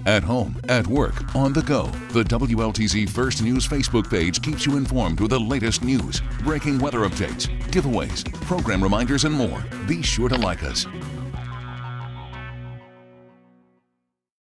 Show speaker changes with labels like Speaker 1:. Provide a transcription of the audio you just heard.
Speaker 1: At home, at work, on the go, the WLTZ First News Facebook page keeps you informed with the latest news, breaking weather updates, giveaways, program reminders, and more. Be sure to like us.